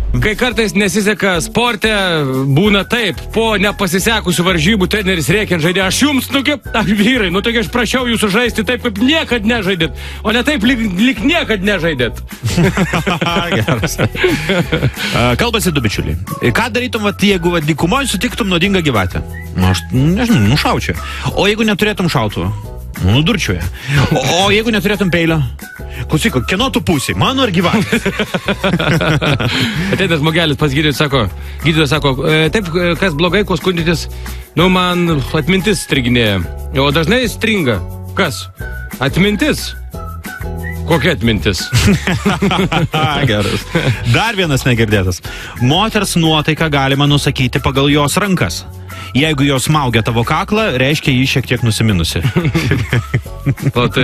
Kai kartais nesiseka sporte, būna taip, po nepasisekusių varžybų treneris rėkiant žaidė, aš jums, vyrai, taigi aš prašiau jūsų žaisti taip, kaip niekad nežaidėt, o ne taip, lyg niekad nežaidėt. Geras. Kalbasi du bičiuliai. Ką darytum, jeigu dykumoje sutiktum nuodingą gyvatę? Aš nežinau, nušaučiau. O jeigu neturėtum šautuvo? Nudurčiuoja. O jeigu neturėtum peilio? Klausyk, kieno tu pusė? Mano ar gyvatės? Ateitas žmogelis pas gydytojas sako, taip, kas blogai, ko skundytis? Man atmintis striginėja. O dažnai stringa. Kas? Atmintis. Kokia atmintis? Geras. Dar vienas negirdėtas. Moters nuotaiką galima nusakyti pagal jos rankas. Jeigu jos smaugia tavo kaklą, reiškia jį šiek tiek nusiminusi. O tai...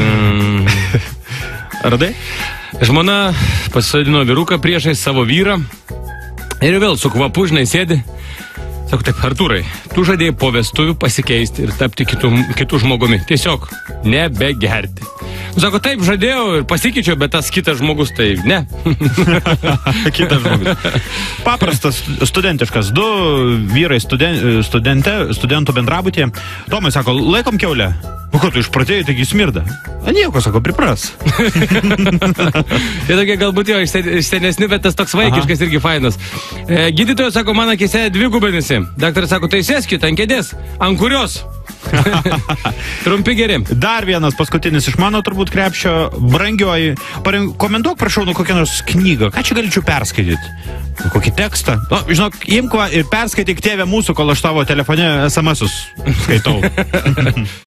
Radai? Žmona pasisodino vyruką priešai savo vyrą ir vėl su kvapu, žinai, sėdi. Sako, taip, Artūrai, tu žadėjai po vestuvių pasikeisti ir tapti kitų žmogumi. Tiesiog nebegerti. Sako, taip, žadėjau ir pasikeičiau, bet tas kitas žmogus, tai ne. Kitas žmogus. Paprastas, studentiškas. Du vyrai studentų bendrabutėje. Tomai sako, laikom kiaulę. O ko tu išpratėjai, taigi smirda? A nieko, sako, pripras. Tai tokie galbūt jo senesni, bet tas toks vaikiškas irgi fainas. Gydytojas sako, man akise dvigubenisi. Daktaras sako, tai sėskit ant kėdės. Ant kurios? Trumpi geri. Dar vienas paskutinis iš mano turbūt krepšio. Brangioji, komentuok, prašau, kokią nors knygą. Ką čia galėčiau perskaityti? Kokį tekstą? Žinok, imk ir perskaityk Tėve mūsų, kol aš tavo telefone SMS-us skaitau.